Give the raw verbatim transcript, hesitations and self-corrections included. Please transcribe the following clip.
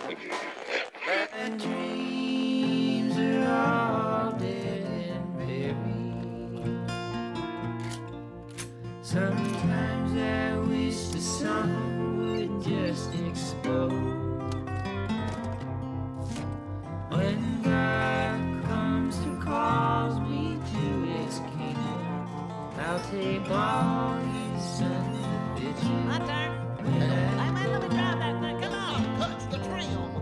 My dreams are all dead and buried. Sometimes I wish the sun would just explode. When God comes to call me to his kingdom, I'll take all his sons and bitches. My turn. Hey, man, let me drive that thing. Come on. Cut the trail.